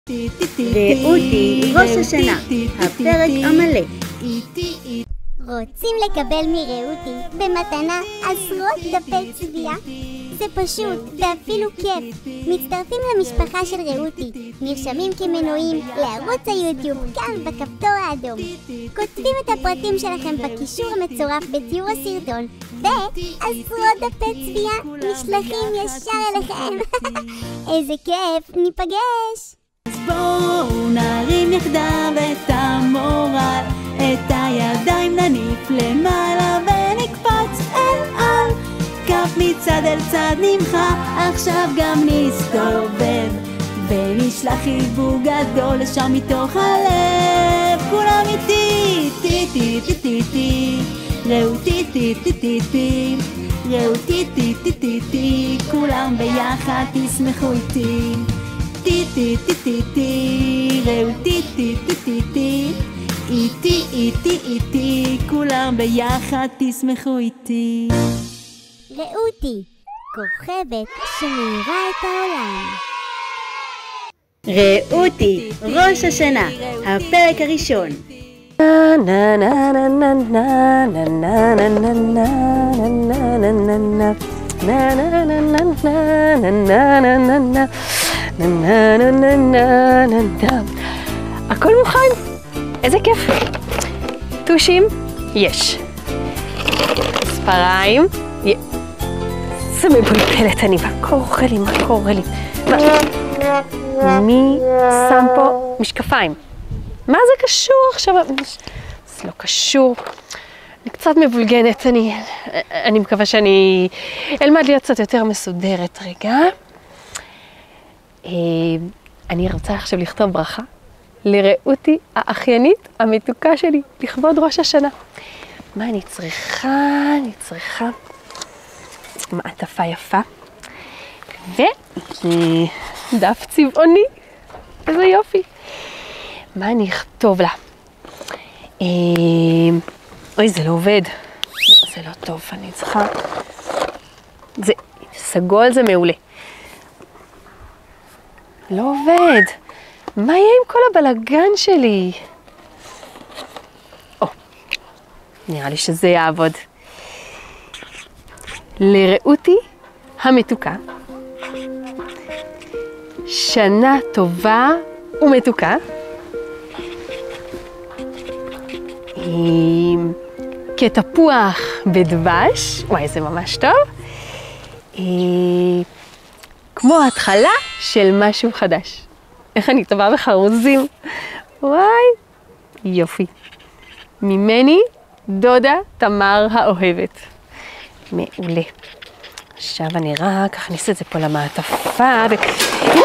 רעותי ראש השנה, הפרק המלא. רוצים לקבל מרעותי במתנה עשרות דפי צביעה? זה פשוט ואפילו כיף. מצטרפים למשפחה של רעותי, נרשמים כמנויים לערוץ היוטיוב כאן בכפתור האדום, כותבים את הפרטים שלכם בקישור המצורף בתיאור הסרטון, ועשרות דפי צביעה נשלחים ישר אליכם. איזה כיף, ניפגש! אז בואו נרים יחדיו את המורל, את הידיים נניף למעלה ונקפוץ אל על, כף מצד אל צד נמחה, עכשיו גם נסתובב ונשלח חיבוק גדול לשם מתוך הלב. כולם איתי, טי טי טי טי טי, רעותי טי טי טי טי, רעותי טי טי טי טי, כולם ביחד תשמחו איתי. טי טי טי טי טי, רעותי טי טי טי טי, איתי איתי איתי, כולם ביחד תשמחו איתי. רעותי, כוכבת שמאירה את העולם. רעותי ראש השנה, הפרק הראשון. הכל מוכן? איזה כיף. טושים? יש. ספריים? זה מבולבלת אני. מה קורה לי? מה קורה לי? מי שם פה משקפיים? מה זה קשור עכשיו? זה לא קשור. אני קצת מבולגנת. אני מקווה שאני אלמד להיות קצת יותר מסודרת. רגע. אני רוצה עכשיו לכתוב ברכה לרעותי האחיינית המתוקה שלי, לכבוד ראש השנה. מה אני צריכה? אני צריכה מעטפה יפה, ודף צבעוני. איזה יופי. מה אני אכתוב לה? אוי, זה לא עובד. זה לא טוב, אני צריכה... זה סגול, זה מעולה. לא עובד. מה יהיה עם כל הבלגן שלי? נראה לי שזה יעבוד. לרעותי המתוקה, שנה טובה ומתוקה, כתפוח בדבש, וואי זה ממש טוב, כמו התחלה של משהו חדש. איך אני טובה בחרוזים. וואי, יופי. ממני, דודה תמר האוהבת. מעולה. עכשיו אני רק אכניס את זה פה למעטפה ו... לא,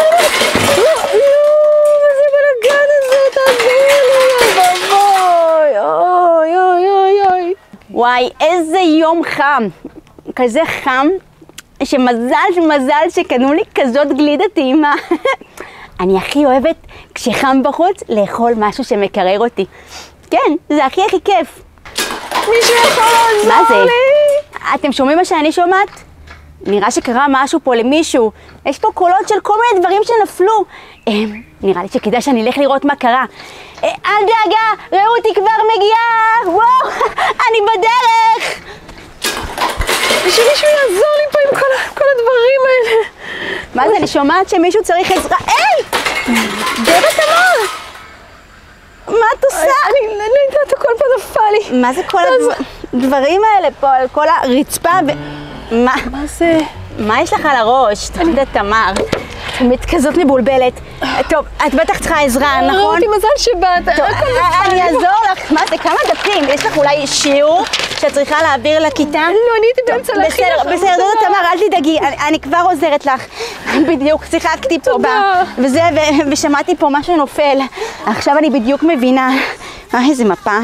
מה זה בלגן הזה? תעזור לי, אוי, אוי, אוי, אוי. וואי, איזה יום חם. כזה חם, שמזל שקנו לי כזאת גלידה טעימה. אני הכי אוהבת כשחם בחוץ לאכול משהו שמקרר אותי. כן, זה הכי כיף. מישהו יכול לעזור לי? מה זה? אתם שומעים מה שאני שומעת? נראה שקרה משהו פה למישהו. יש פה קולות של כל מיני דברים שנפלו. נראה לי שכדאי שאני אלך לראות מה קרה. אל דאגה, רעותי כבר מגיעה. וואו, אני בדרך. שמישהו יעזור לי פה עם כל הדברים האלה. מה זה? אני שומעת שמישהו צריך עזרה. היי! דודה תמר! מה את עושה? אני לא יודעת, הכל פה נפל לי. מה זה כל הדברים האלה פה על כל הרצפה? מה זה? מה יש לך על הראש? דודה תמר. את כזאת מבולבלת. טוב, את בטח צריכה עזרה, נכון? רעותי, מזל שבאת. אני אעזור לך. מה זה? כמה דפים? יש לך אולי שיעור שאת צריכה להעביר לכיתה? לא, אני הייתי באמצע להכין לך. בסדר, דודה תמר, אל תדאגי, אני כבר עוזרת לך. בדיוק, שיחקתי פה וזה, ושמעתי פה משהו נופל. עכשיו אני בדיוק מבינה. איזה מפה.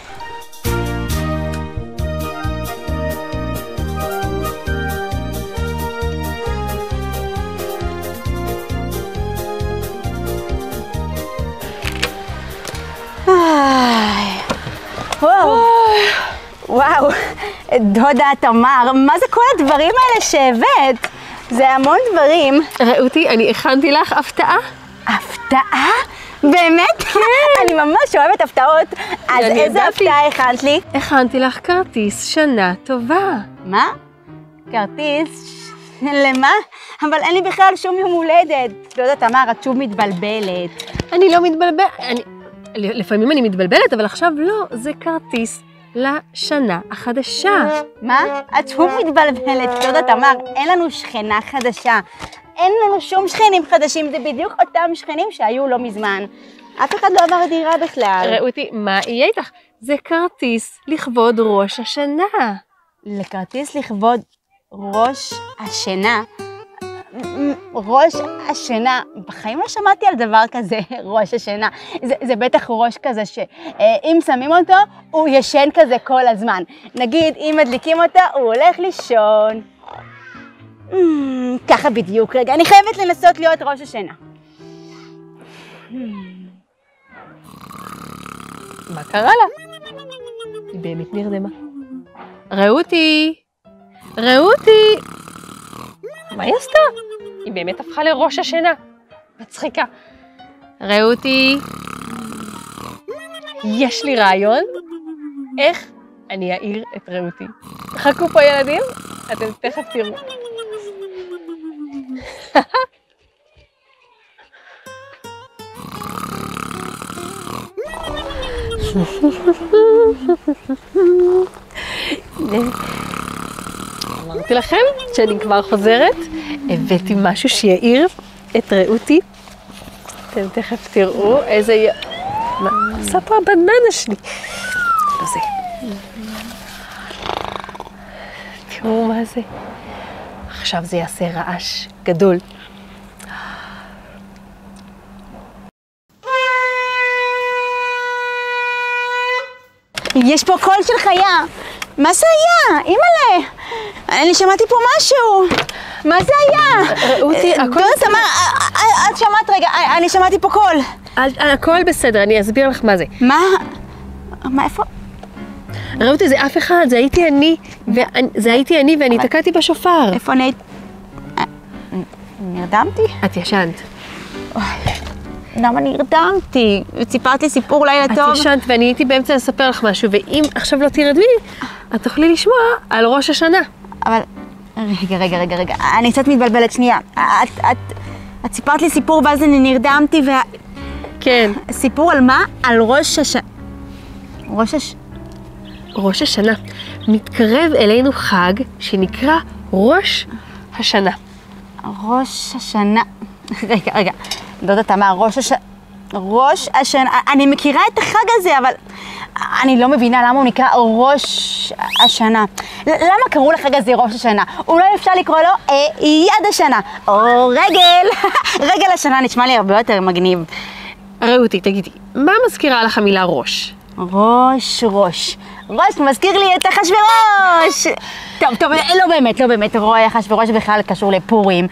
וואו, דודה תמר, מה זה כל הדברים האלה שהבאת? זה המון דברים. רעותי, אני הכנתי לך הפתעה. הפתעה? הפתעה? באמת? כן. אני ממש אוהבת הפתעות. אז איזה הפתעה הכנת לי? הכנתי לך כרטיס שנה טובה. מה? כרטיס? למה? אבל אין לי בכלל שום יום הולדת. לא יודעת, תמר, את שוב מתבלבלת. אני לא מתבלבלת, לפעמים אני מתבלבלת, אבל עכשיו לא, זה כרטיס לשנה החדשה. מה? את שוב מתבלבלת. לא יודעת, תמר, אין לנו שכנה חדשה. אין לנו שום שכנים חדשים, זה בדיוק אותם שכנים שהיו לא מזמן. אף אחד לא עבר דירה בכלל. ראותי, מה יהיה איתך? זה כרטיס לכבוד ראש השנה. לכרטיס לכבוד ראש השנה? ראש השנה, בחיים לא שמעתי על דבר כזה, ראש השנה. זה בטח ראש כזה שאם שמים אותו, הוא ישן כזה כל הזמן. נגיד, אם מדליקים אותו, הוא הולך לישון. ככה בדיוק. רגע, אני חייבת לנסות להיות ראש השנה. מה קרה לה? היא באמת נרדמה. ראותי! ראותי! מה היא עשתה? היא באמת הפכה לראש השנה. מצחיקה. ראותי! יש לי רעיון. איך אני אעיר את ראותי? חכו פה ילדים, אתם תכף תראו. אמרתי לכם שאני כבר חוזרת, הבאתי משהו שיעיר את ראותי. אתם תכף תראו איזה... מה עושה פה הבננה שלי? לא זה. תראו מה זה. עכשיו זה יעשה רעש גדול. יש פה קול של חיה. מה זה היה? אימא'לה. אני שמעתי פה משהו. מה זה היה? ראותי, הכל בסדר. תמר, את שמעת רגע, אני שמעתי פה קול. הכל בסדר, אני אסביר לך מה זה. מה? מה, איפה? ראותי, זה אף אחד, זה הייתי אני, ואני תקעתי בשופר. איפה אני... נרדמתי? את ישנת. למה נרדמתי? סיפרת לי סיפור לילה טוב. את ישנת ואני הייתי באמצע לספר לך משהו, ואם עכשיו לא תרדמי, את תוכלי לשמוע על ראש השנה. אבל... רגע, אני קצת מתבלבלת שנייה. את סיפרת לי סיפור ואז אני נרדמתי כן. סיפור על מה? על ראש השנה. ראש השנה. מתקרב אלינו חג שנקרא ראש השנה. ראש השנה. רגע. לא יודעת מה, ראש השנה. אני מכירה את החג הזה, אבל אני לא מבינה למה הוא נקרא ראש השנה. למה קראו לחג הזה ראש השנה? אולי אפשר לקרוא לו יד השנה, או רגל השנה, נשמע לי הרבה יותר מגניב. ראותי, תגידי, מה מזכירה לך המילה ראש? ראש מזכיר לי את אחשוורוש. טוב, לא באמת, רואי אחשוורוש בכלל קשור לפורים.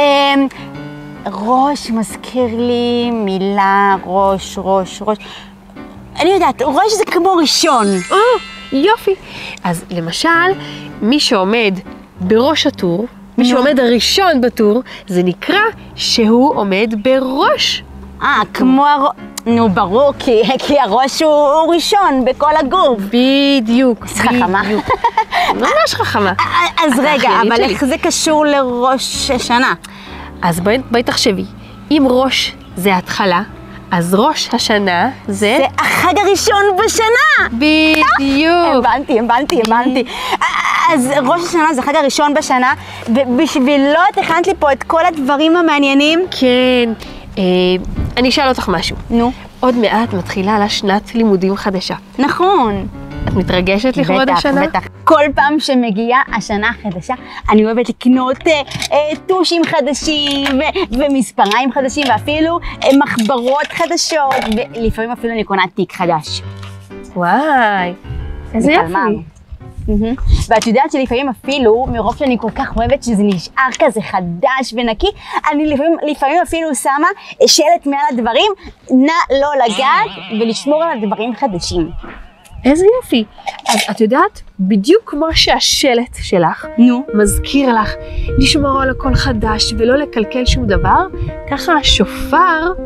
ראש מזכיר לי מילה ראש. אני יודעת, ראש זה כמו ראשון. יופי. אז למשל, מי שעומד בראש הטור, מי שעומד הראשון בטור, זה נקרא שהוא עומד בראש. כמו נו, ברור, כי הראש הוא ראשון בכל הגוף. בדיוק. חכמה. ממש חכמה. אז רגע, אבל איך זה קשור לראש השנה? אז בואי תחשבי, אם ראש זה התחלה, אז ראש השנה זה... זה החג הראשון בשנה! בדיוק. הבנתי. אז ראש השנה זה החג הראשון בשנה, ובשבילו תכנת לי פה את כל הדברים המעניינים. כן. אני אשאל אותך משהו. נו. עוד מעט מתחילה לה שנת לימודים חדשה. נכון. את מתרגשת לכבוד השנה? בטח. כל פעם שמגיעה השנה החדשה, אני אוהבת לקנות טושים חדשים ומספריים חדשים, ואפילו מחברות חדשות, ולפעמים אפילו אני קונה תיק חדש. וואי, איזה יופי. ואת יודעת שלפעמים אפילו, מרוב שאני כל כך אוהבת שזה נשאר כזה חדש ונקי, אני לפעמים אפילו שמה שלט מעל הדברים, נא לא לגעת ולשמור על הדברים חדשים. איזה יופי. אז את יודעת, בדיוק כמו שהשלט שלך מזכיר לך לשמור על הכל חדש ולא לקלקל שום דבר, ככה השופר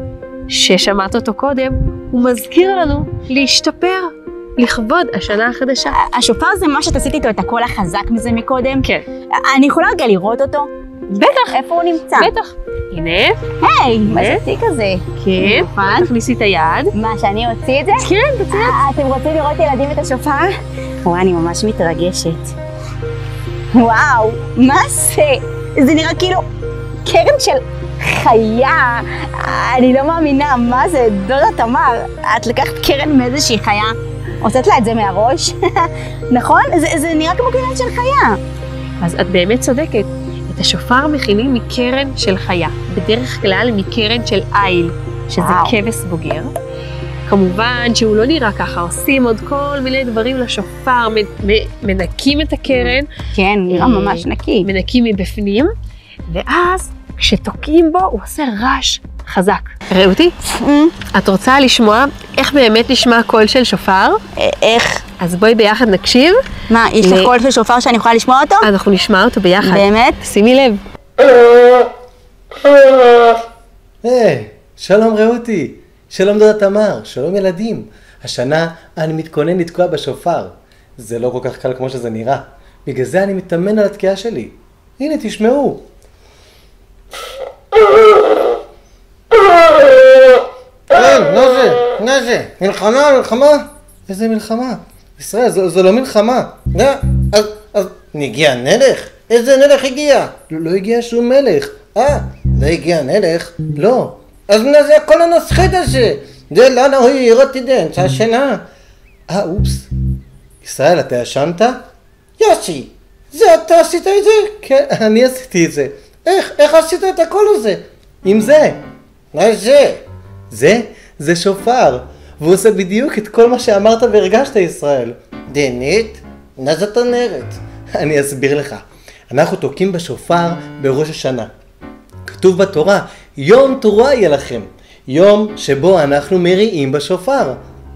ששמעת אותו קודם, הוא מזכיר לנו להשתפר, לכבוד השנה החדשה. השופר זה מה שאת עשית איתו את הקול החזק מזה מקודם? כן. אני יכולה רגע לראות אותו? בטח. איפה הוא נמצא? בטח. הנה. היי, מה שעשי כזה? כן. תכניסי את היד. מה, שאני אוציא את זה? כן, תוציא את זה. אתם רוצים לראות ילדים את השופר? וואי, אני ממש מתרגשת. וואו, מה זה? זה נראה כאילו קרן של חיה. אני לא מאמינה, מה זה? דודה תמר, את לקחת קרן מאיזושהי חיה, הוצאת לה את זה מהראש? נכון? זה נראה כמו קרן של חיה. אז את באמת צודקת. את השופר מכינים מקרן של חיה, בדרך כלל מקרן של איל, שזה כבש בוגר. כמובן שהוא לא נראה ככה, עושים עוד כל מיני דברים לשופר, מנקים את הקרן. כן, נראה ממש נקי. מנקים מבפנים, ואז כשתוקעים בו הוא עושה רעש חזק. ראותי, את רוצה לשמוע איך באמת נשמע הקול של שופר? איך? אז בואי ביחד נקשיב. מה, יש לך קול של שופר שאני יכולה לשמוע אותו? אנחנו נשמע אותו ביחד. באמת? שימי לב. היי, שלום ראותי, שלום דודה תמר, שלום ילדים. השנה אני מתכונן לתקוע בשופר. זה לא כל כך קל כמו שזה נראה. בגלל זה אני מתאמן על התקיעה שלי. הנה, תשמעו. מה זה? מלחמה? איזה מלחמה? ישראל, זו לא מלחמה. אז נגיע מלך? איזה מלך הגיע? לא הגיע שום מלך. לא הגיע מלך? לא. אז מה זה הכל הנסחית הזה? זה לאן הוא יראתי דן, זה השינה. אופס. ישראל, אתה ישנת? יוסי, זה אתה עשית את זה? כן, אני עשיתי את זה. איך עשית את הכל הזה? עם זה. מה זה? זה שופר. והוא עושה בדיוק את כל מה שאמרת והרגשת, ישראל. דנית? מה זאת אומרת? אני אסביר לך. אנחנו תוקעים בשופר בראש השנה. כתוב בתורה, יום תורה יהיה לכם. יום שבו אנחנו מריעים בשופר.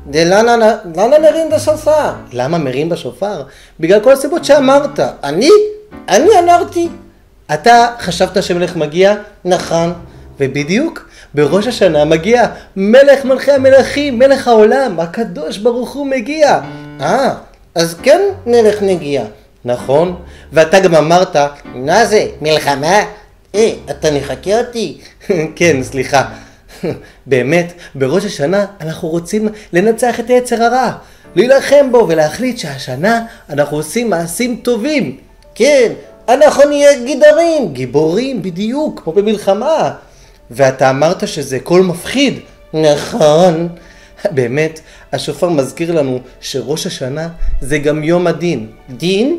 למה מריעים בשופר? למה מריעים בשופר? בגלל כל הסיבות שאמרת. אני אמרתי. אתה חשבת שמלך מגיע? נכון. ובדיוק בראש השנה מגיע מלך מלכי המלכים, מלך העולם, הקדוש ברוך הוא מגיע. אז כן מלך נגיע. נכון. ואתה גם אמרת, מה זה? מלחמה? אתה נחכה אותי? כן, סליחה. באמת, בראש השנה אנחנו רוצים לנצח את היצר הרע, להילחם בו ולהחליט שהשנה אנחנו עושים מעשים טובים. כן, אנחנו נהיה גיבורים בדיוק, כמו במלחמה. ואתה אמרת שזה קול מפחיד. נכון. באמת, השופר מזכיר לנו שראש השנה זה גם יום הדין. דין?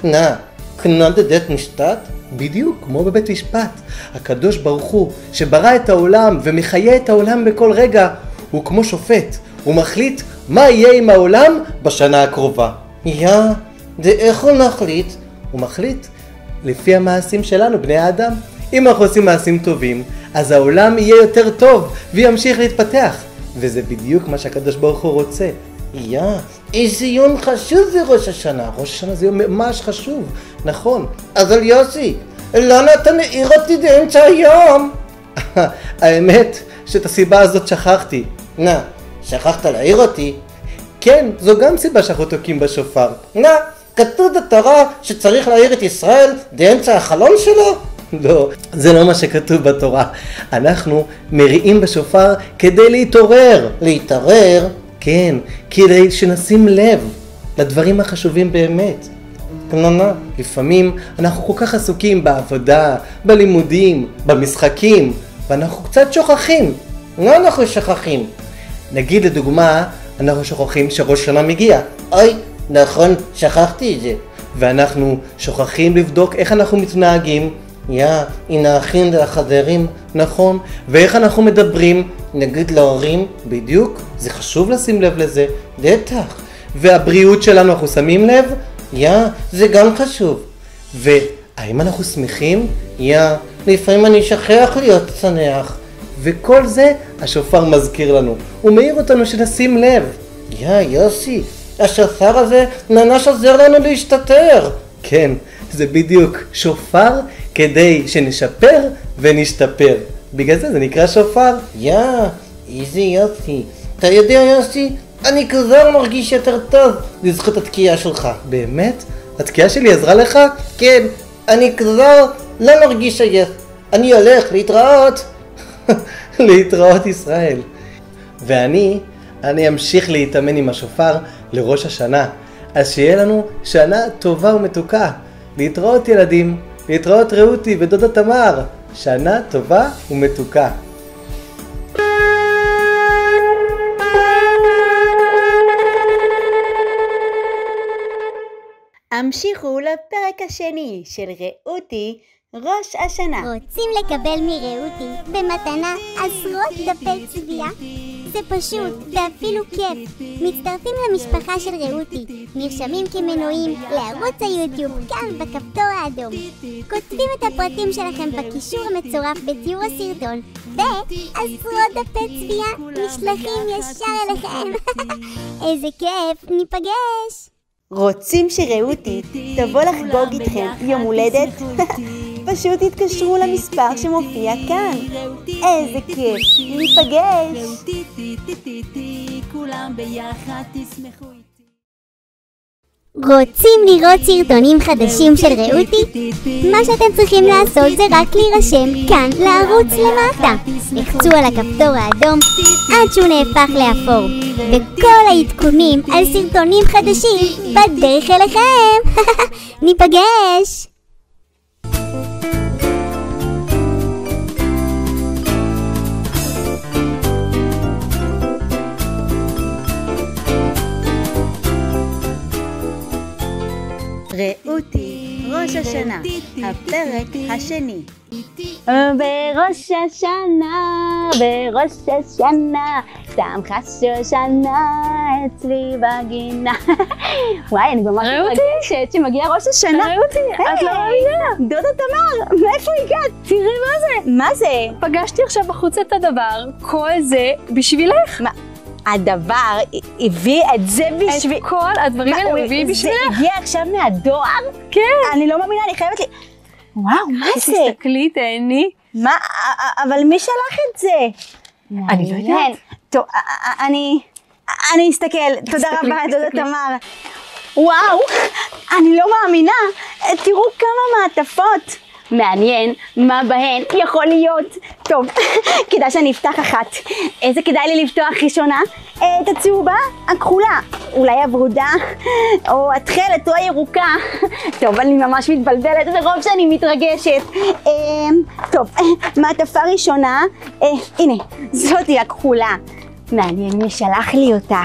כמו בבית משפט? בדיוק, כמו בבית משפט. הקדוש ברוך הוא שברא את העולם ומחיה את העולם בכל רגע, הוא כמו שופט. הוא מחליט מה יהיה עם העולם בשנה הקרובה. איך הוא מחליט? הוא מחליט לפי המעשים שלנו, בני האדם. אם אנחנו עושים מעשים טובים, אז העולם יהיה יותר טוב וימשיך להתפתח. וזה בדיוק מה שהקדוש ברוך הוא רוצה. איזה יום חשוב זה ראש השנה. ראש השנה זה יום ממש חשוב. נכון. אבל יוסי, למה אתה מעיר אותי באמצע היום? האמת שאת הסיבה הזאת שכחתי. שכחת להעיר אותי? כן, זו גם סיבה שאנחנו תוקעים בשופר. כתוב בתורה שצריך להעיר את ישראל באמצע החלום שלו? לא, זה לא מה שכתוב בתורה. אנחנו מריעים בשופר כדי להתעורר. להתעורר? כן, כדי שנשים לב לדברים החשובים באמת. לפעמים אנחנו כל כך עסוקים בעבודה, בלימודים, במשחקים, ואנחנו קצת שוכחים. אנחנו שוכחים. נגיד לדוגמה, אנחנו שוכחים שראש השנה מגיע. אוי, נכון, שכחתי את זה. ואנחנו שוכחים לבדוק איך אנחנו מתנהגים. עם האחים והחברים, נכון? ואיך אנחנו מדברים, נגיד להורים, בדיוק, זה חשוב לשים לב לזה, בטח. והבריאות שלנו, אנחנו שמים לב? זה גם חשוב. והאם אנחנו שמחים? לפעמים אני שכח להיות שמח. וכל זה השופר מזכיר לנו. הוא מעיר אותנו שנשים לב. יוסי, השופר הזה ממש עוזר לנו להשתתר. כן, זה בדיוק שופר כדי שנשפר ונשתפר. בגלל זה נקרא שופר. איזה יופי. אתה יודע יוסי, אני כבר מרגיש יותר טוב לזכות התקיעה שלך. באמת? התקיעה שלי עזרה לך? כן, אני כבר לא מרגיש עייף. אני הולך להתראות. להתראות ישראל. ואני אמשיך להתאמן עם השופר לראש השנה. אז שיהיה לנו שנה טובה ומתוקה. להתראות ילדים, להתראות רעותי ודודה תמר. שנה טובה ומתוקה. המשיכו לפרק השני של רעותי ראש השנה. רוצים לקבל מרעותי במתנה עשרות דפי צביעה? זה פשוט ואפילו כיף. מצטרפים למשפחה של רעותי, נרשמים כמנויים לערוץ היוטיוב כאן בכפתור האדום, כותבים את הפרטים שלכם בקישור המצורף בתיאור הסרטון, ועשרות דפי צביעה נשלחים ישר אליכם. איזה כיף, ניפגש. רוצים שרעותי תבוא לחגוג איתכם יום הולדת? פשוט תתקשרו למספר שמופיע כאן. איזה כיף, ניפגש. כולם ביחד תשמחו איתי. רוצים לראות סרטונים חדשים של רעותי? מה שאתם צריכים לעשות זה רק להירשם כאן לערוץ למטה. לחצו על הכפתור האדום עד שהוא נהפך לאפור, וכל העדכונים על סרטונים חדשים בדרך אליכם. ניפגש! רעותי ראש השנה, הפרק השני. בראש השנה, שמחה שושנה אצלי בגינה. וואי, אני ממש מתרגשת שמגיע ראש השנה. רעותי, את לא מאמינה. דודה תמר, מאיפה הגעת? תראי מה זה. מה זה? פגשתי עכשיו בחוץ את הדבר, כל זה בשבילך. מה? הדבר הביא את זה בשביל... את כל הדברים האלה הוא הביא בשבילך. זה הגיע עכשיו מהדואר? כן. אני לא מאמינה, אני חייבת לי... וואו, מה זה? תסתכלי, תהני. מה? אבל מי שלח את זה? אני לא יודעת. טוב, אני אסתכל. תודה רבה, דודה תמר. וואו, אני לא מאמינה. תראו כמה מעטפות. מעניין מה בהן יכול להיות. טוב, כדאי שאני אפתח אחת. איזה כדאי לי לפתוח ראשונה? את הצהובה הכחולה, אולי הוורודה, או התכלת או הירוקה. טוב, אני ממש מתבלבלת ברוב שאני מתרגשת. טוב, מעטפה ראשונה, הנה, זאתי הכחולה. מעניין מי שלח לי אותה.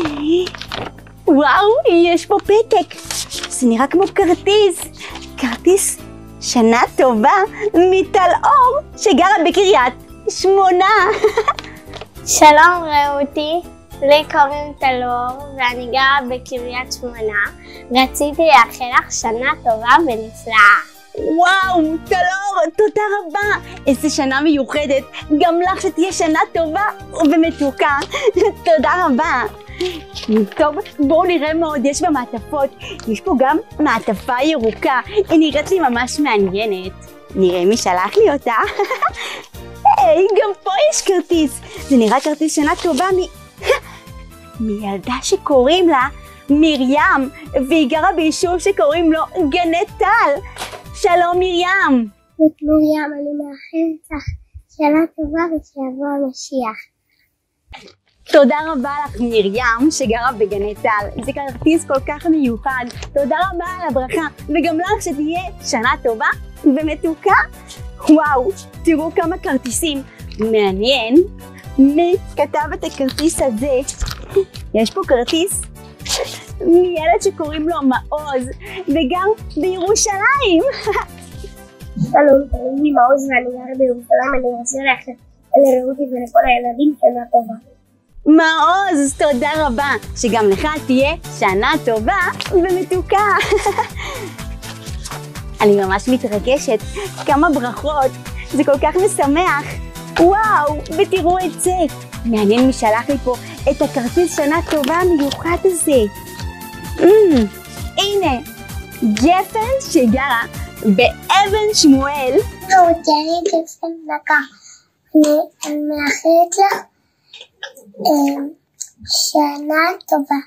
וואו, יש פה פתק. זה נראה כמו כרטיס. כרטיס שנה טובה מטל אור שגרה בקריית שמונה. שלום רעותי, לי קוראים טל אור ואני גרה בקריית שמונה. רציתי לאחל לך שנה טובה ונפלאה. וואו, טל אור, תודה רבה. איזה שנה מיוחדת. גם לך שתהיה שנה טובה ומתוקה. תודה רבה. טוב, בואו נראה מה עוד יש במעטפות. יש פה גם מעטפה ירוקה, היא נראית לי ממש מעניינת. נראה מי שלח לי אותה. היי, גם פה יש כרטיס. זה נראה כרטיס שנה טובה מילדה שקוראים לה מרים, והיא גרה ביישוב שקוראים לו גני טל. שלום מרים. זאת מרים, אני מאחלת לך שנה טובה ושיבוא המשיח. תודה רבה לך מרים שגרה בגני טל, זה כרטיס כל כך מיוחד. תודה רבה על הברכה, וגם לך שתהיה שנה טובה ומתוקה. וואו, תראו כמה כרטיסים. מעניין מי כתב את הכרטיס הזה. יש פה כרטיס מילד שקוראים לו מעוז, וגם בירושלים. שלום, קוראים לי מעוז ואני גרה בירושלים. אני רוצה לאחל לרעותי ולכל הילדים שנה טובה. מעוז, תודה רבה, שגם לך תהיה שנה טובה ומתוקה. אני ממש מתרגשת, כמה ברכות, זה כל כך משמח. וואו, ותראו את זה. מעניין מי שלח לי פה את הכרטיס שנה טובה המיוחד הזה. הנה, גפן שגרה באבן שמואל. רעותי, אני גפן דקה. אני מאחלת לך שנה טובה.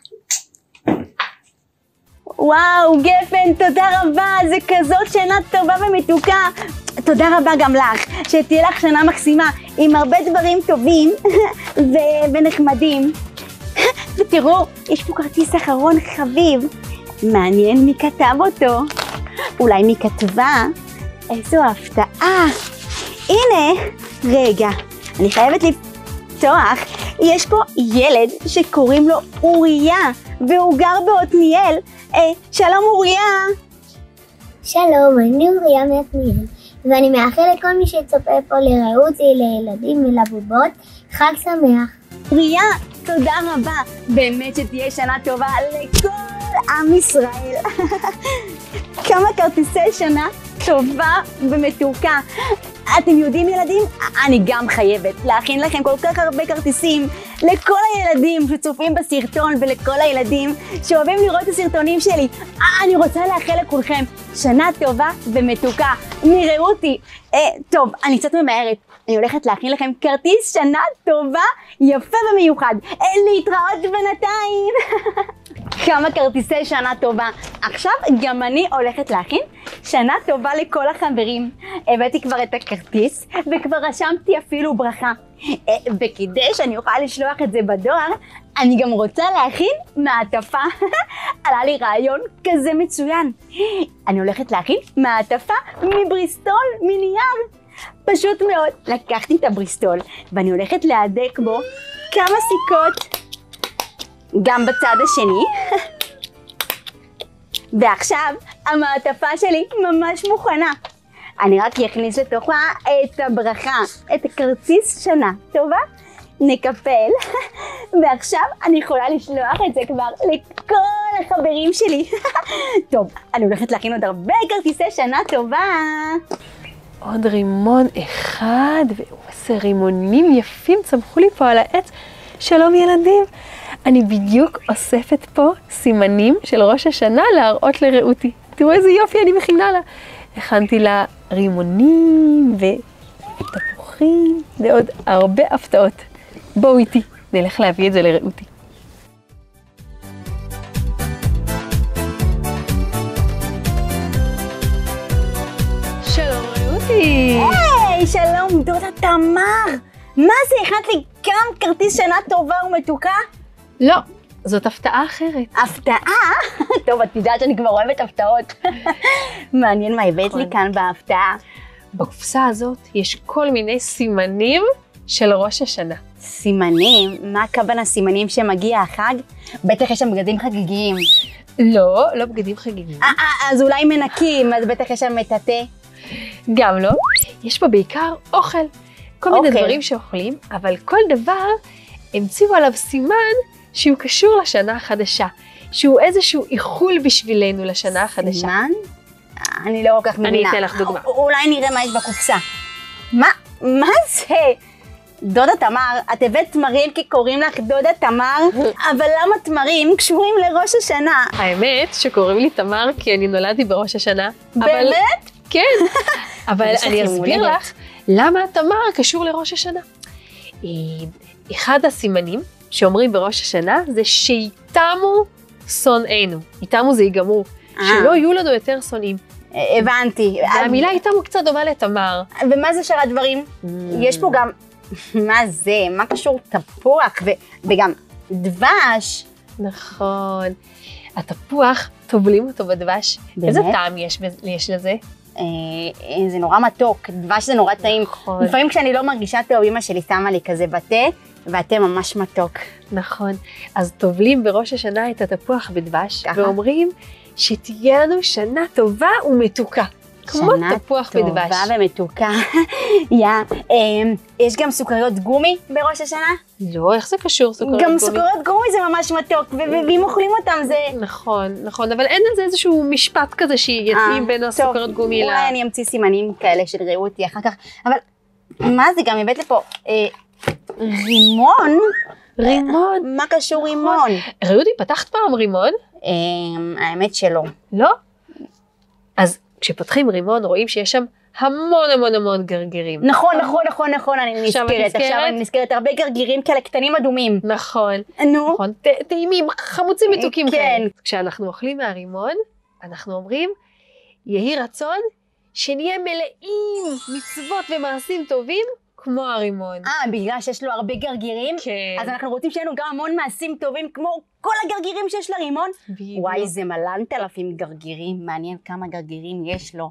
וואו, גפן, תודה רבה, זה כזאת שנה טובה ומתוקה. תודה רבה גם לך, שתהיה לך שנה מקסימה, עם הרבה דברים טובים ונחמדים. ותראו, יש פה כרטיס אחרון חביב. מעניין מי כתב אותו. אולי מי כתבה? איזו הפתעה. הנה, רגע, אני חייבת לפתוח. יש פה ילד שקוראים לו אוריה, והוא גר בעתניאל. שלום אוריה. שלום, אני אוריה מעתניאל, ואני מאחל לכל מי שצופה פה לרעותי, לילדים ולבובות, חג שמח. אוריה, תודה רבה. באמת שתהיה שנה טובה לכל עם ישראל. כמה כרטיסי שנה טובה ומתוקה. אתם יודעים ילדים, אני גם חייבת להכין לכם כל כך הרבה כרטיסים לכל הילדים שצופים בסרטון ולכל הילדים שאוהבים לראות את הסרטונים שלי. אני רוצה לאחל לכולכם שנה טובה ומתוקה. נראו אותי. טוב, אני קצת ממהרת. אני הולכת להכין לכם כרטיס שנה טובה, יפה ומיוחד. להתראות בינתיים. כמה כרטיסי שנה טובה. עכשיו גם אני הולכת להכין שנה טובה לכל החברים. הבאתי כבר את הכרטיס וכבר רשמתי אפילו ברכה. וכדי שאני אוכל לשלוח את זה בדואר, אני גם רוצה להכין מעטפה. עלה לי רעיון כזה מצוין. אני הולכת להכין מעטפה מבריסטול, מנייר. פשוט מאוד. לקחתי את הבריסטול ואני הולכת להדק בו כמה סיכות. גם בצד השני. ועכשיו המעטפה שלי ממש מוכנה. אני רק אכניס לתוכה את הברכה, את הכרטיס שנה טובה, נקפל, ועכשיו אני יכולה לשלוח את זה כבר לכל החברים שלי. טוב, אני הולכת להכין עוד הרבה כרטיסי שנה טובה. עוד רימון אחד, ואיזה רימונים יפים צמחו לי פה על העץ. שלום ילדים, אני בדיוק אוספת פה סימנים של ראש השנה להראות לרעותי. תראו איזה יופי אני מכינה לה. הכנתי לה רימונים ותפוחים ועוד הרבה הפתעות. בואו איתי, נלך להביא את זה לרעותי. שלום רעותי. היי, שלום דודה תמר. מה זה, הכנת לי גם כרטיס שנה טובה ומתוקה? לא, זאת הפתעה אחרת. הפתעה? טוב, את יודעת שאני כבר אוהבת הפתעות. מעניין מה הבאת לי כאן בהפתעה. בקופסה הזאת יש כל מיני סימנים של ראש השנה. סימנים? מה הכוונה סימנים שמגיע החג? בטח יש שם בגדים חגיגיים. לא, לא בגדים חגיגיים. אז אולי מנקים, אז בטח יש שם מטאטא. גם לא. יש פה בעיקר אוכל. כל מיני דברים שאוכלים, אבל כל דבר המציאו עליו סימן שהוא קשור לשנה החדשה, שהוא איזשהו איחול בשבילנו לשנה החדשה. סימן? אני לא כל כך מבינה. אני אתן לך דוגמה. אולי נראה מה יש בקופסה. מה זה? דודה תמר, את הבאת תמרים כי קוראים לך דודה תמר, אבל למה תמרים קשורים לראש השנה? האמת שקוראים לי תמר כי אני נולדתי בראש השנה. באמת? כן. אבל אני אסביר לך למה תמר קשור לראש השנה. אחד הסימנים שאומרים בראש השנה זה שיתמו שונאינו. יתמו זה ייגמרו. שלא יהיו לנו יותר שונאים. הבנתי. והמילה יתמו קצת דומה לתמר. ומה זה שאר הדברים? יש פה גם, מה זה? מה קשור תפוח וגם דבש? נכון. התפוח, טובלים אותו בדבש. איזה טעם יש לזה? זה נורא מתוק, דבש זה נורא טעים. לפעמים כשאני לא מרגישה טוב, אמא שלי שמה לי כזה בתה, והתה ממש מתוק. נכון. אז טובלים בראש השנה את התפוח בדבש, ואומרים שתהיה לנו שנה טובה ומתוקה. כמו תפוח בדבש. שנה טובה ומתוקה. יש גם סוכריות גומי בראש השנה? לא, איך זה קשור סוכריות גומי? גם סוכריות גומי זה ממש מתוק, ואם אוכלים אותם זה... נכון, אבל אין לזה איזשהו משפט כזה שיתאים בין הסוכריות גומי ל... אולי אני אמציא סימנים כאלה של רעותי אחר כך, אבל מה זה גם הבאת לפה? רימון? רימון. מה קשור רימון? רעותי, פתחת פעם רימון? האמת שלא. לא? אז כשפותחים רימון רואים שיש שם המון המון המון גרגירים. נכון, אני נזכרת. עכשיו אני נזכרת הרבה גרגירים כאלה קטנים אדומים. נכון. נו. נכון, טעימים, חמוצים מתוקים כאלה. כן. כשאנחנו אוכלים מהרימון, אנחנו אומרים, יהי רצון שנהיה מלאים מצוות ומעשים טובים כמו הרימון. בגלל שיש לו הרבה גרגירים? כן. אז אנחנו רוצים שיהיה לנו גם המון מעשים טובים כמו כל הגרגירים שיש לרימון? בדיוק. וואי, זה מלנת אלפים גרגירים, מעניין כמה גרגירים יש לו.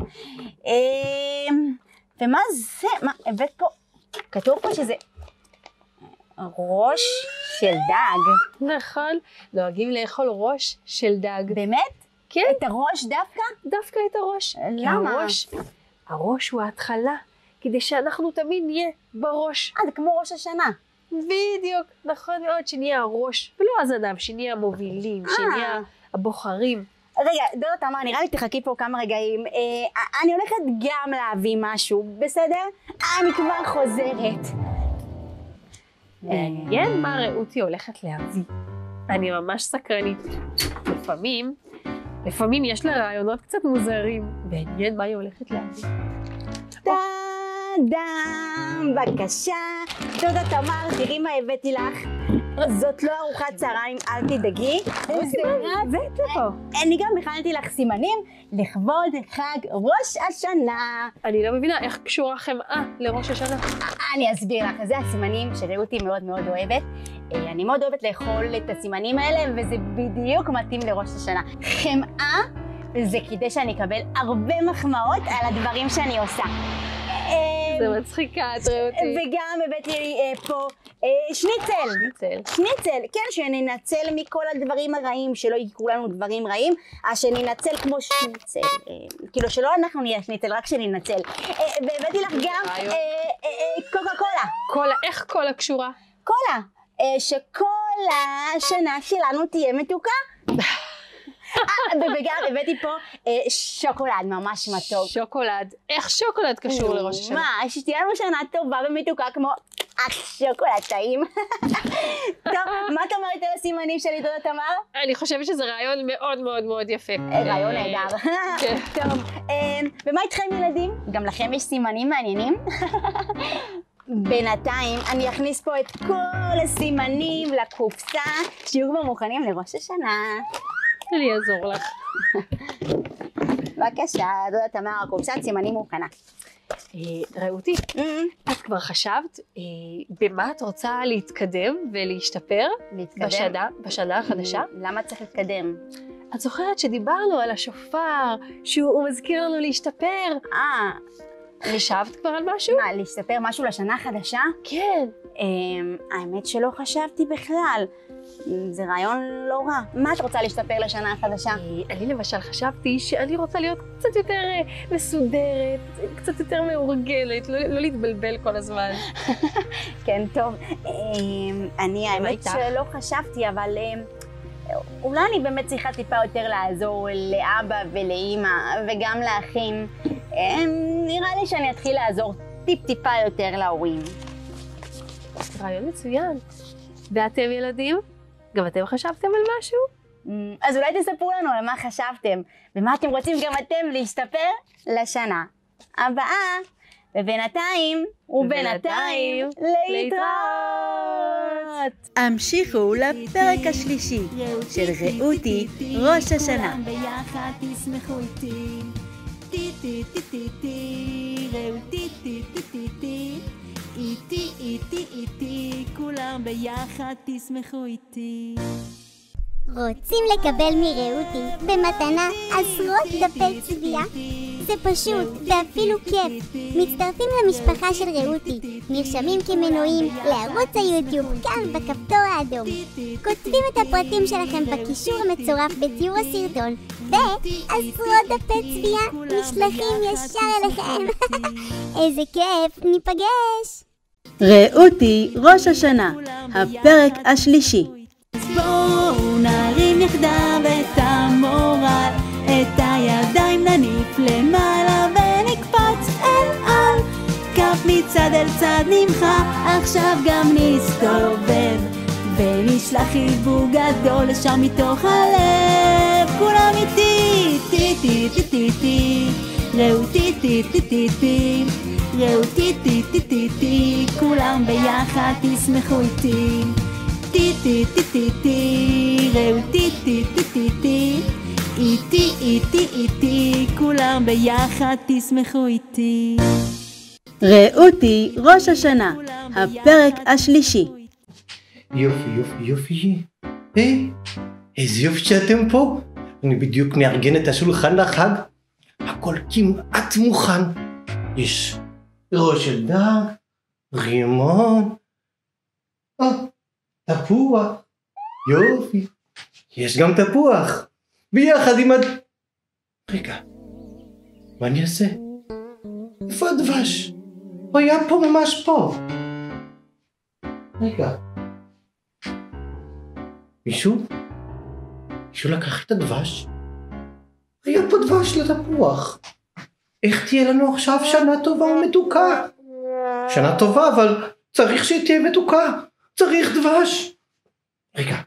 ומה זה? מה, הבאת פה? כתוב פה שזה ראש של דג. נכון, נוהגים לאכול ראש של דג. באמת? כן. את הראש דווקא? דווקא את הראש. למה? הראש הוא ההתחלה, כדי שאנחנו תמיד נהיה בראש. זה כמו ראש השנה. בדיוק, נכון מאוד, שנהיה הראש, ולא הזנב, שנהיה המובילים, שנהיה הבוחרים. רגע, דודה תמר, נראה לי תחכי פה כמה רגעים. אני הולכת גם להביא משהו, בסדר? אני כבר חוזרת. מעניין מה רעותי הולכת להביא. אני ממש סקרנית. לפעמים יש לה רעיונות קצת מוזרים. מעניין מה היא הולכת להביא. טאדם, בבקשה. דודה תמר, תראי מה הבאתי לך. זאת לא ארוחת צהריים, אל תדאגי. אני גם הכנתי לך סימנים לכבוד חג ראש השנה. אני לא מבינה איך קשורה חמאה לראש השנה. אני אסביר לך, זה הסימנים שרעותי מאוד מאוד אוהבת. אני מאוד אוהבת לאכול את הסימנים האלה, וזה בדיוק מתאים לראש השנה. חמאה זה כדי שאני אקבל הרבה מחמאות על הדברים שאני עושה. זה מצחיקה, את רעותי. וגם הבאתי לי פה שניצל, כן, שננצל מכל הדברים הרעים, שלא יקרו לנו דברים רעים, אז שננצל כמו שניצל, כאילו שלא אנחנו נהיה שניצל, רק שננצל. והבאתי לך גם קוקה קולה. קולה, איך קולה קשורה? קולה, שכל השנה שלנו תהיה מתוקה. וגם הבאתי פה שוקולד ממש מתוק. שוקולד, איך שוקולד קשור לראש השנה? מה, שתהיה לנו שנה טובה ומתוקה כמו שוקולד טעים. טוב, מה את אומרת על הסימנים שלי, דודה תמר? אני חושבת שזה רעיון מאוד מאוד מאוד יפה. רעיון נהדר. טוב, ומה איתכם ילדים? גם לכם יש סימנים מעניינים? בינתיים אני אכניס פה את כל הסימנים לקופסה, שיהיו כבר מוכנים לראש השנה. אני אעזור לך. בבקשה, דודה תמר, הקופסת סימנים מוכנה. רעותי, את כבר חשבת במה את רוצה להתקדם ולהשתפר בשנה החדשה? למה צריך להתקדם? את זוכרת שדיברנו על השופר, שהוא מזכיר לנו להשתפר? חשבת כבר על משהו? מה, להשתפר משהו לשנה החדשה? כן. האמת שלא חשבתי בכלל. זה רעיון לא רע. מה את רוצה להשתפר לשנה החדשה? אני למשל חשבתי שאני רוצה להיות קצת יותר מסודרת, קצת יותר מאורגלת, לא להתבלבל כל הזמן. כן, טוב. אני האמת שלא חשבתי, אבל אולי אני באמת צריכה טיפה יותר לעזור לאבא ולאמא וגם לאחים. נראה לי שאני אתחיל לעזור טיפה יותר להורים. רעיון מצוין. ואתם ילדים? גם אתם חשבתם על משהו? אז אולי תספרו לנו על מה חשבתם, ומה אתם רוצים גם אתם להשתפר לשנה הבאה. ובינתיים, להתראות. המשיכו לפרק השלישי של רעותי ראש השנה. ביחד תשמחו איתי. רעותי איתי, כולם ביחד תשמחו איתי. רוצים לקבל מרעותי במתנה עשרות דפי צביעה? זה פשוט ואפילו כיף. מצטרפים למשפחה של רעותי, נרשמים כמנויים לערוץ היוטיוב כאן בכפתור האדום. כותבים את הפרטים שלכם בקישור המצורף בתיאור הסרטון, ועשרות דפי צביעה נשלחים ישר אליכם. איזה כיף, ניפגש! רעותי ראש השנה, הפרק השלישי. בואו נרים יחדיו את המורל, את הידיים נניף למעלה ונקפוץ אל על. כף מצד אל צד נמחה, עכשיו גם נסתובב ונשלח חיבוק גדול לשם מתוך הלב. כולם איתי, רעותי טי טי טי טי, רעותי טי טי טי טי, כולם ביחד תשמחו איתי. טי טי טי טי טי, רעותי טי טי טי טי, איתי איתי איתי, כולם ביחד תשמחו איתי. רעותי ראש השנה, הפרק השלישי. יופי, יופי, יופי. איזה יופי שאתם פה. אני בדיוק מארגן את השולחן לחג. הכל כמעט מוכן. יש ראש של דג, רימון, תפוח. יופי. יש גם תפוח. ביחד עם רגע, מה אני אעשה? איפה הדבש? הוא היה פה ממש פה. רגע. מישהו לקח את הדבש? היה פה דבש לתפוח. איך תהיה לנו עכשיו שנה טובה ומתוקה? שנה טובה, אבל צריך שהיא תהיה מתוקה. צריך דבש. רגע.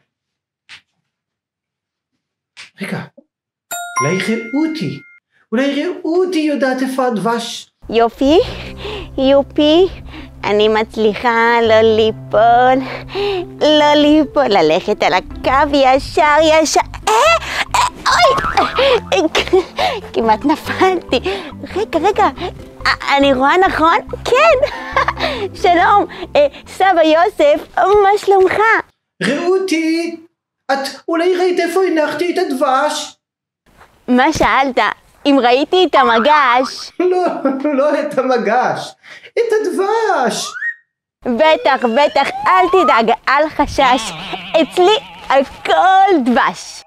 אולי רעותי יודעת איפה הדבש. יופי, יופי, אני מצליחה לא ליפול, ללכת על הקו ישר, אוי, כמעט נפלתי. רגע, אני רואה נכון? כן, שלום, סבא יוסף, מה שלומך? רעותי, את אולי ראית איפה הנחתי את הדבש? מה שאלת? אם ראיתי את המגש? לא את המגש, את הדבש. בטח, אל תדאג, אל חשש, אצלי הכל דבש.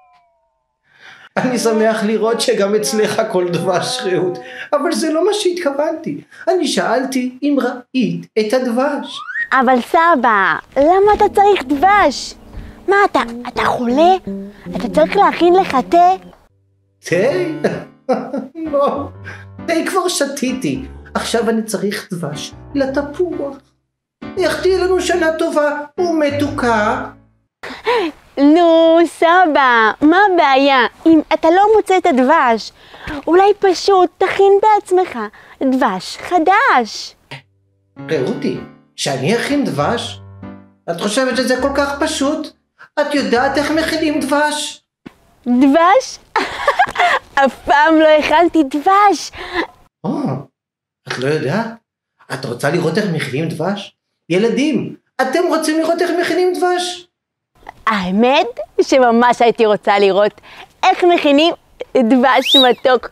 אני שמח לראות שגם אצלך הכל דבש, רעות, אבל זה לא מה שהתכוונתי. אני שאלתי אם ראית את הדבש. אבל סבא, למה אתה צריך דבש? מה, אתה חולה? אתה צריך להכין לך תה? תה? לא, תה כבר שתיתי. עכשיו אני צריך דבש לתפוח. איך תהיה לנו שנה טובה ומתוקה? נו, סבא, מה הבעיה? אם אתה לא מוצא את הדבש, אולי פשוט תכין בעצמך דבש חדש. רעותי, שאני אכין דבש? את חושבת שזה כל כך פשוט? את יודעת איך מכינים דבש? דבש? אף פעם לא הכנתי דבש. את לא יודעת? את רוצה לראות איך מכינים דבש? ילדים, אתם רוצים לראות איך מכינים דבש? האמת שממש הייתי רוצה לראות איך מכינים דבש מתוק.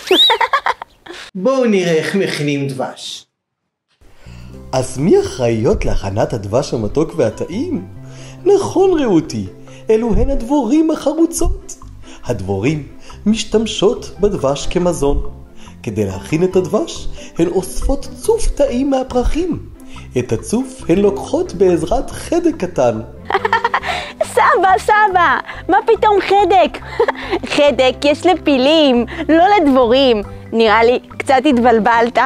בואו נראה איך מכינים דבש. אז מי אחראיות להכנת הדבש המתוק והטעים? נכון רעותי, אלו הן הדבורים החרוצות. הדבורים משתמשות בדבש כמזון. כדי להכין את הדבש, הן אוספות צוף טעים מהפרחים. את הצוף הן לוקחות בעזרת חדק קטן. סבא, מה פתאום חדק? חדק יש לפילים, לא לדבורים. נראה לי קצת התבלבלת.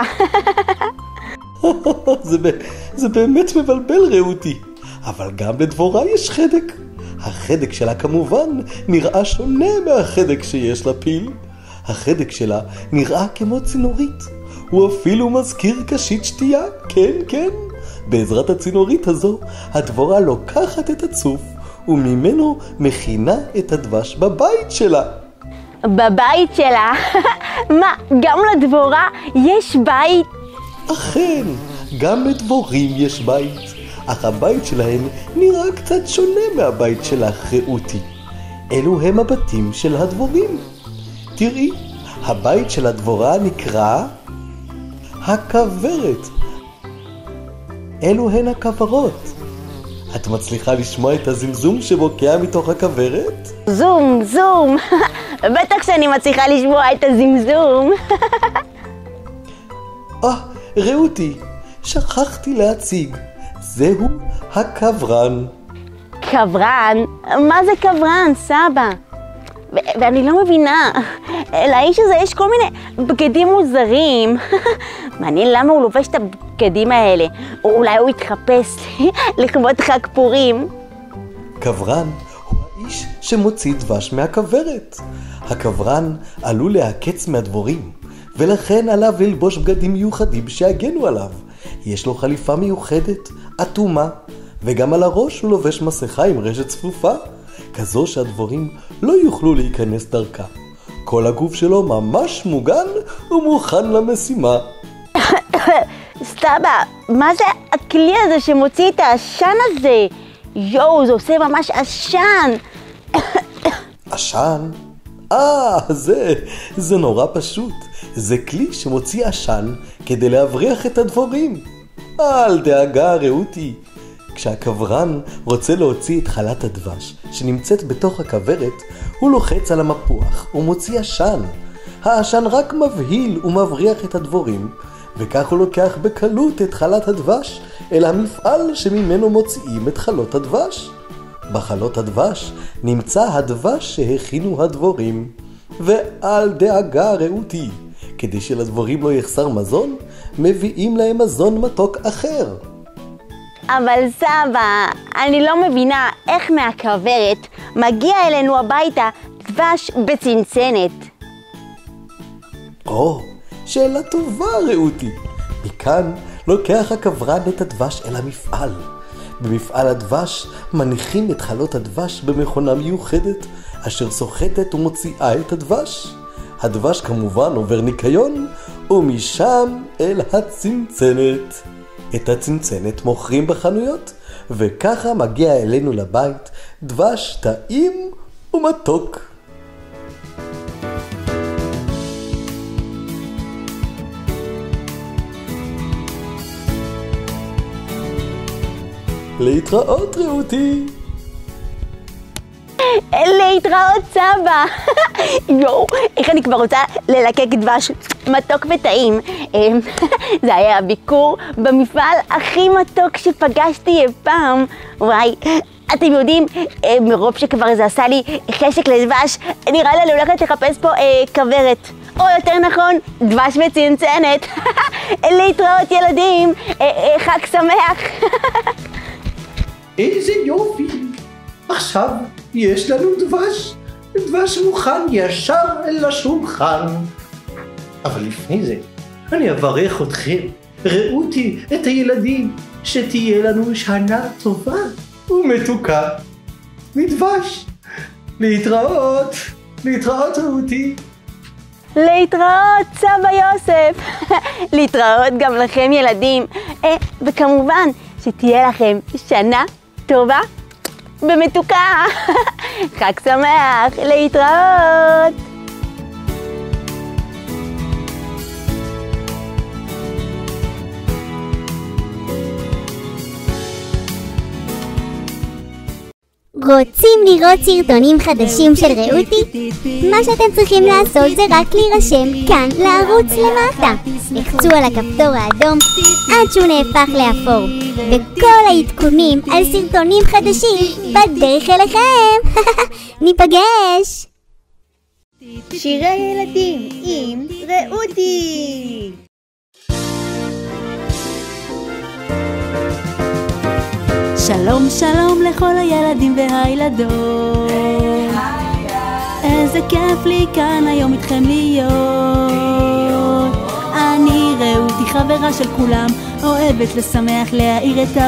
זה באמת מבלבל רעותי, אבל גם לדבורה יש חדק. החדק שלה כמובן נראה שונה מהחדק שיש לפיל. החדק שלה נראה כמו צינורית. הוא אפילו מזכיר קשית שתייה, כן. בעזרת הצינורית הזו, הדבורה לוקחת את הצוף וממנו מכינה את הדבש בבית שלה. בבית שלה? מה, גם לדבורה יש בית? אכן, גם לדבורים יש בית, אך הבית שלהם נראה קצת שונה מהבית שלך רעותי. אלו הם הבתים של הדבורים. תראי, הבית של הדבורה נקרא הכוורת. אלו הן הכוורות. את מצליחה לשמוע את הזמזום שבוקע מתוך הכוורת? זום. בטח שאני מצליחה לשמוע את הזמזום. רעותי, שכחתי להציג. זהו הכוורן. כוורן? מה זה כוורן, סבא? ואני לא מבינה, לאיש הזה יש כל מיני בגדים מוזרים. מעניין למה הוא לובש את הבגדים האלה. אולי הוא יתחפש לכבוד חג פורים. כוורן הוא האיש שמוציא דבש מהכוורת. הכוורן עלול להקץ מהדבורים, ולכן עליו ללבוש בגדים מיוחדים שיגנו עליו. יש לו חליפה מיוחדת, אטומה, וגם על הראש הוא לובש מסכה עם רשת צפופה, כזו שהדבורים לא יוכלו להיכנס דרכה. כל הגוף שלו ממש מוגן ומוכן למשימה. סבא, מה זה הכלי הזה שמוציא את העשן הזה? יואו, זה עושה ממש עשן. עשן? זה נורא פשוט. זה כלי שמוציא עשן כדי להבריח את הדבורים. אל דאגה רעותי. כשהכברן רוצה להוציא את חלת הדבש שנמצאת בתוך הכברת, הוא לוחץ על המפוח ומוציא עשן. העשן רק מבהיל ומבריח את הדבורים, וכך הוא לוקח בקלות את חלת הדבש אל המפעל שממנו מוציאים את חלות הדבש. בחלות הדבש נמצא הדבש שהכינו הדבורים. ואל דאגה רעותי, כדי שלדבורים לא יחסר מזון, מביאים להם מזון מתוק אחר. אבל סבא, אני לא מבינה איך מהכוורת מגיע אלינו הביתה דבש בצנצנת. שאלה טובה רעותי. מכאן לוקח הכברן את הדבש אל המפעל. במפעל הדבש מניחים את חלות הדבש במכונה מיוחדת אשר סוחטת ומוציאה את הדבש. הדבש כמובן עובר ניקיון ומשם אל הצנצנת. את הצנצנת מוכרים בחנויות, וככה מגיע אלינו לבית דבש טעים ומתוק. להתראות רעותי. להתראות סבא. יואו, איך אני כבר רוצה ללקק דבש מתוק וטעים. זה היה הביקור במפעל הכי מתוק שפגשתי אי פעם. וואי, אתם יודעים, מרוב שכבר זה עשה לי חשק לדבש, נראה לי אני הולכת לחפש פה כוורת, או יותר נכון, דבש בצנצנת. להתראות ילדים, חג שמח. איזה יופי, עכשיו יש לנו דבש מוכן ישר אל השולחן. אבל לפני זה, אני אברך אתכם, רעותי את הילדים, שתהיה לנו שנה טובה ומתוקה מדבש. להתראות רעותי. להתראות סבא יוסף. להתראות גם לכם ילדים, וכמובן שתהיה לכם שנה טובה ומתוקה. חג שמח, להתראות. רוצים לראות סרטונים חדשים של רעותי? מה שאתם צריכים לעשות זה רק להירשם כאן לערוץ למטה. לחצו על הכפתור האדום עד שהוא נהפך לאפור, וכל העדכונים על סרטונים חדשים בדרך אליכם. ניפגש! שירי ילדים עם רעותי. שלום שלום לכל הילדים והילדות, איזה כיף לי כאן היום איתכם להיות. אני רעותי חברה של כולם, אוהבת לשמח להאיר את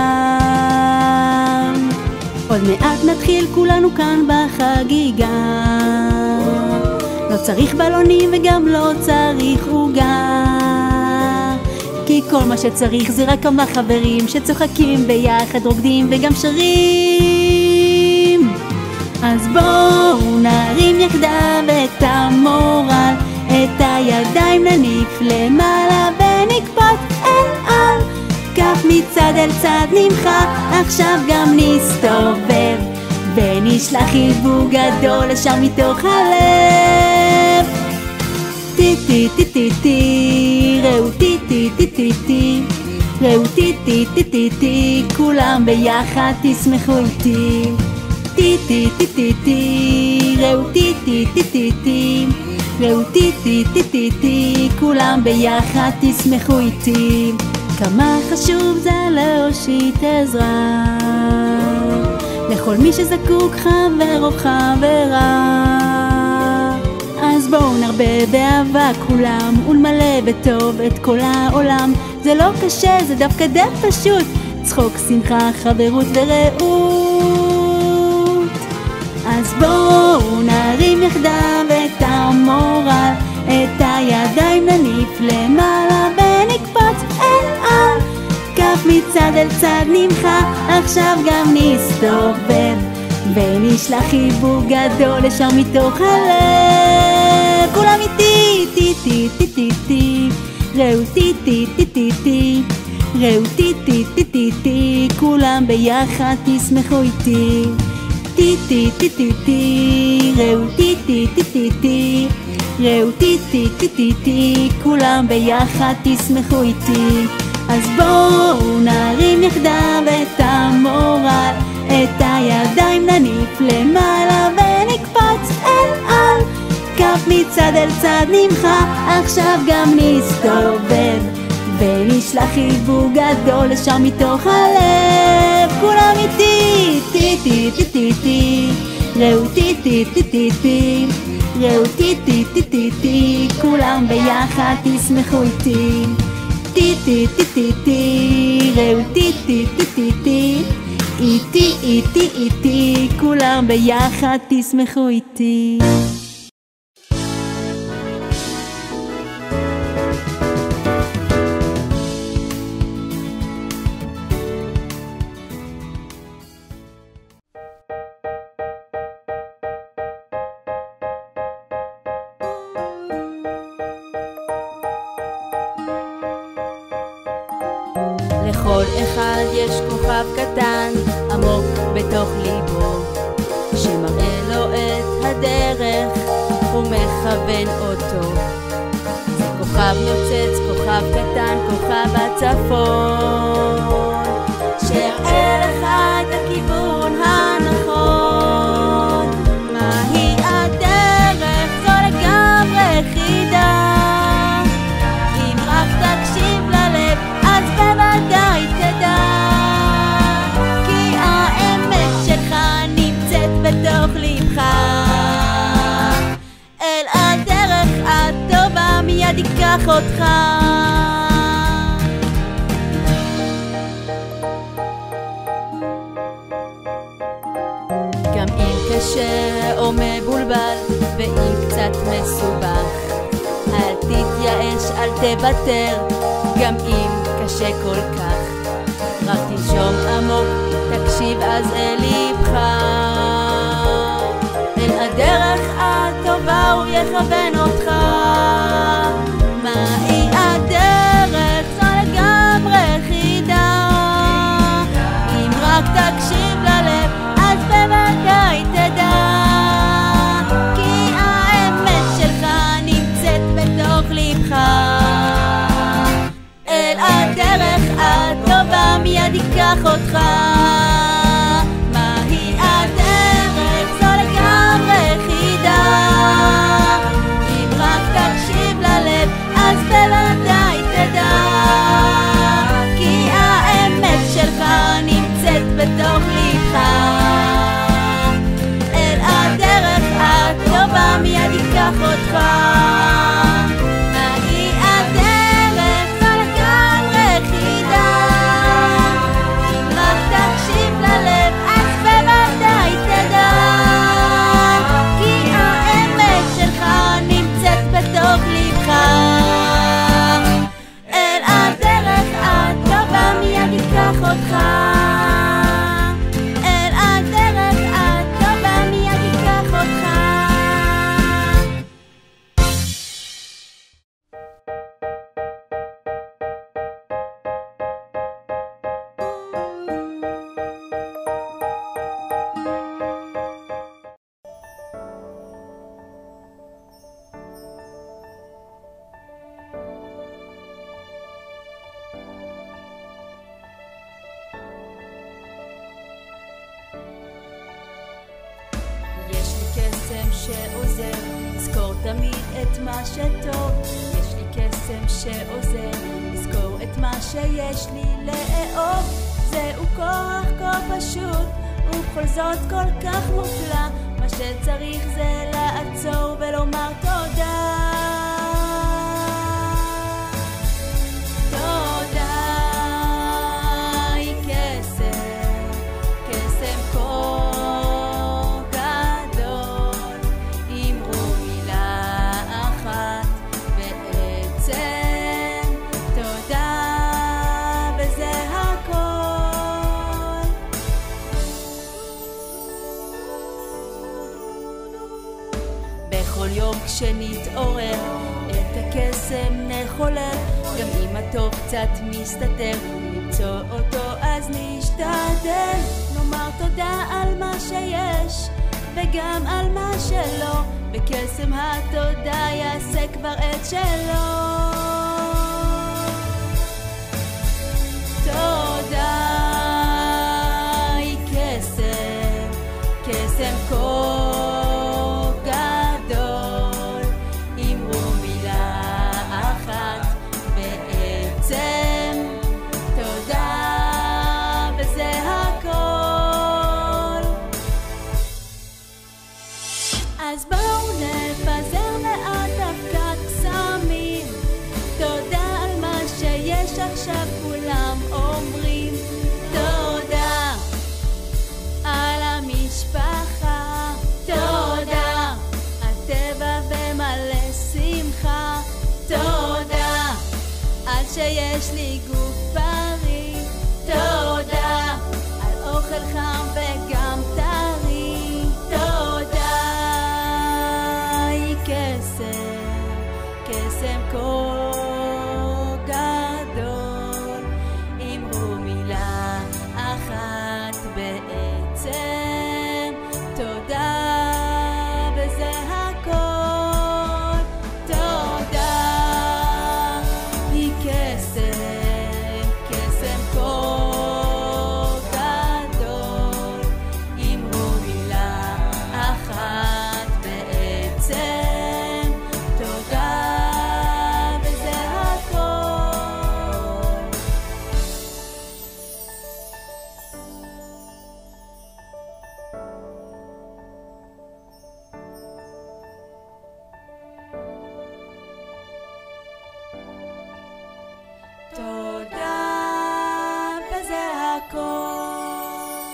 העולם. עוד מעט נתחיל כולנו כאן בחגיגה, לא צריך בלונים וגם לא צריך עוגה, כי כל מה שצריך זה רק כמה חברים שצוחקים ביחד, רוקדים וגם שרים. אז בואו נרים יחדיו את המורל, את הידיים נניף למעלה ונקפוץ אל על, כף מצד אל צד נמחה, עכשיו גם נסתובב ונשלח חיבוק גדול לשם מתוך הלב. טי טי טי טי טי רעותי טי טי טי טי רעותי טי טי טי טי, כולם ביחד תשמחו איתי. טי טי טי טי טי רעותי טי טי טי טי רעותי טי טי טי טי, כולם ביחד תשמחו איתי. כמה חשוב זה להושיט עזרה לכל מי שזקוק, חבר או חברה. אז בואו נרבה באהבה כולם, ולמלא בטוב את כל העולם. זה לא קשה, זה דווקא די פשוט, צחוק, שמחה, חברות ורעות. אז בואו נרים יחדיו את המורל, את הידיים נניף למעלה ונקפוץ אל על. כף מצד אל צד נמחה, עכשיו גם נסתובב ונשלח חיבוק גדול לשם מתוך הלב. כולם איתי, טי טי טי טי טי, ראו טי טי טי טי טי, ראו טי טי טי טי טי, כולם ביחד תשמחו איתי. טי טי טי טי טי, ראו טי טי טי טי טי, ראו טי טי טי טי טי, כולם ביחד תשמחו איתי. אז בואו נרים יחדיו את המורל, את הידיים נניף למעלה ונקפוץ אל על. כף מצד אל צד נמחה, עכשיו גם נסתובב ונשלח חיבוק גדול לשם מתוך הלב. כולם איתי, טי טי טי טי טי, ראו טי טי טי טי טי, ראו טי טי טי טי טי, כולם ביחד תשמחו איתי. טי טי טי טי טי, ראו טי טי טי טי טי, איתי איתי איתי, כולם ביחד תשמחו איתי. לכל אחד יש כוכב קטן עמוק בתוך ליבו, שמראה לו את הדרך ומכוון אותו. זה כוכב נוצץ, כוכב קטן, כוכב הצפון, שיראה לך את הכיוון הנכון. מהי הדרך? זו לגמרי חידה, אם רק תקשיב ללב אז בוודאי תדע, כי האמת שלך נמצאת בתוך לבך. אל הדרך הטובה מיד ייקח אותך. גם אם קשה או מבולבל ואם קצת מסובך, אל תתייאש, אל תוותר, גם אם קשה כל כך. רק תנשום עמוק, תקשיב אז אל ליבך. אל הדרך הטובה הוא יכוון אותך. מהי הדרך? זו לגמרי חידה, אם רק תקשיב ללב אז בוודאי תדע, כי האמת שלך נמצאת בתוך ליבך. אל הדרך הטובה מיד ייקח אותך. מהי הדרך? זו לגמרי חידה, אם רק תקשיב ללב אז בוודאי תדע, כי האמת שלך נמצאת בתוך ליבך. אל הדרך הטובה מיד ייקח אותך. אל הדרך הטובה מיד ייקח אותך. שעוזר, זכור תמיד את מה שטוב. יש לי קסם שעוזר, זכור את מה שיש לי לאהוב. זהו כוח כה פשוט ובכל זאת כל כך מופלא, מה שצריך זה לעצור ולומר תודה. תודה היא קסם, קסם כה גדול. אמרו מילה אחת בעצם תודה, וזה הכל. בכל יום כשנתעורר את הקסם נחולל, גם אם הטוב קצת מסתתר, למצוא אותו אז נשתדל. נאמר תודה על מה שיש וגם על מה שלא, בקסם התודה יעשה כבר את שלו. תודה היא קסם, קסם כה גדול. אמרו מילה אחת בעצם תודה, וזה הכל. אז בואו נפזר מעט אבקת קסמים, תודה על מה שיש עכשיו כולם אומרים. תודה על המשפחה, תודה על טבע ומלא שמחה, תודה על שיש לי גוף בריא, תודה על אוכל חם וגם טרי. תודה היא קסם, קסם כה גדול. אמרו מילה אחת בעצם תודה, וזה הכל. תודה היא קסם, קסם כה גדול. אמרו מילה אחת בעצם תודה, וזה הכל. תודה, וזה הכל.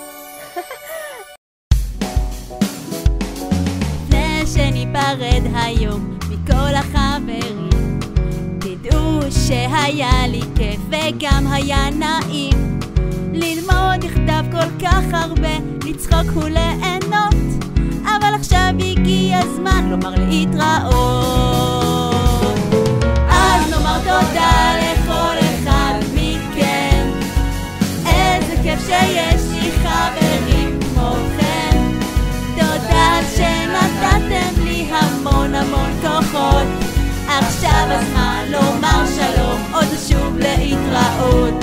לפני שניפרד היום מכל החברים, תדעו שהיה לי כיף וגם היה נעים ללמוד לכתב כל כך הרבה, לצחוק וליהנות. אבל עכשיו הגיע הזמן לומר להתראות. אז נאמר תודה לכל אחד מכם, איזה כיף שיש לי חברים כמוכם. תודה שנתתם לי המון המון כוחות. עכשיו הזמן לומר שלום, עוד שוב להתראות.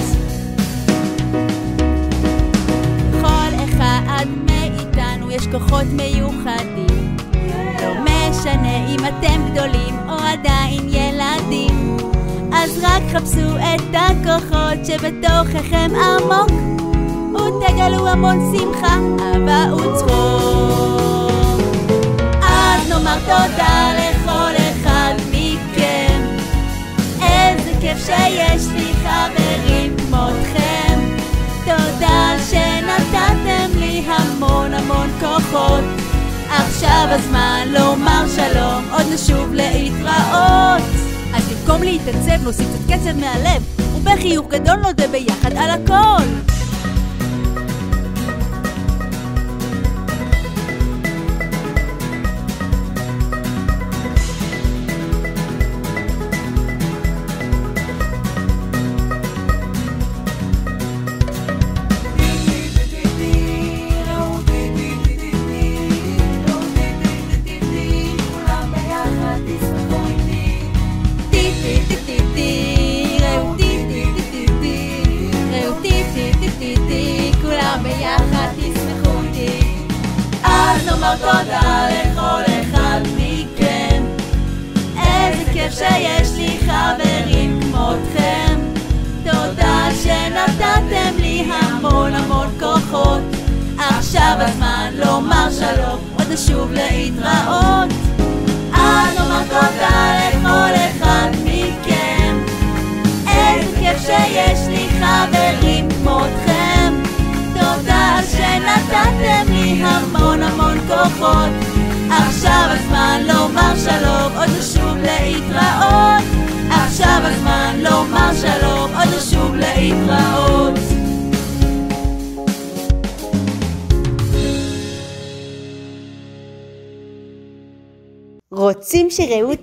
לכל אחד מאיתנו יש כוחות מיוחדים, לא משנה אם אתם גדולים או עדיין ילדים. אז רק חפשו את הכוחות שבתוככם עמוק, ותגלו המון שמחה, אהבה וצחוק. אז נאמר תודה לכל אחד מכם, איזה כיף שיש לי חברים כמותכם. תודה שנתתם לי המון המון כוחות. עכשיו הזמן לומר שלום, עוד נשוב להתראות. אז במקום להתעצב נוסיף קצת קצב מהלב, ובחיוך גדול נודה ביחד על הכל. תודה לכל אחד מכם, איזה כיף שיש לי חברים כמותכם. תודה שנתתם לי המון המון כוחות. עכשיו הזמן לומר שלום, עוד עוד שוב להתראות. אז נאמר תודה לכל אחד מכם, איזה כיף שיש לי חברים כמותכם. תודה שנתתם לי המון המון כוחות. עכשיו הזמן לומר שלום, עוד שוב להתראות. עכשיו הזמן לומר שלום, עוד שוב להתראות. רוצים שרעות